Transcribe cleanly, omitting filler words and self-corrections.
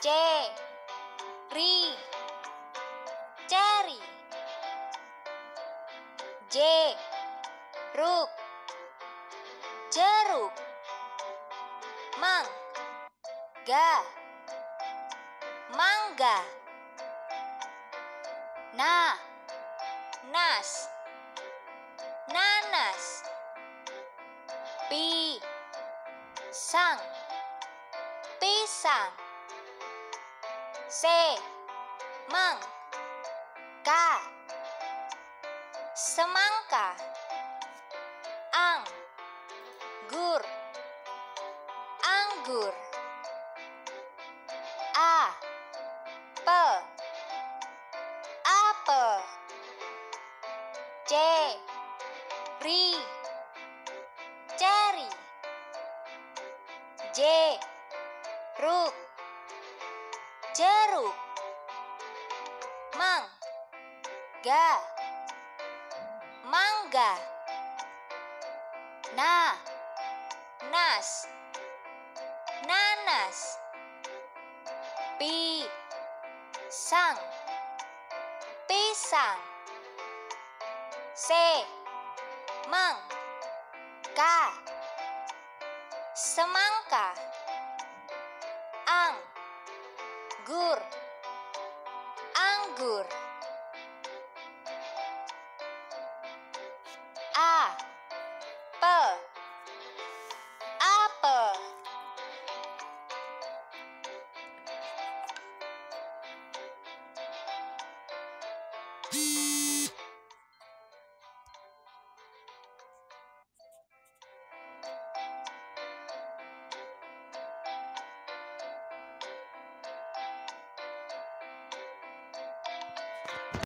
ceri, ceri. Jeruk, jeruk. Mangga, mangga. Nanas, nanas. Pisang, pisang. Semangka, semangka. Anggur, anggur. Apel, apel. Ceri, ceri. Jeruk, jeruk. Mangga, mangga. Nanas, nanas. Pisang, pisang. Semangka, semangka. Anggur, anggur.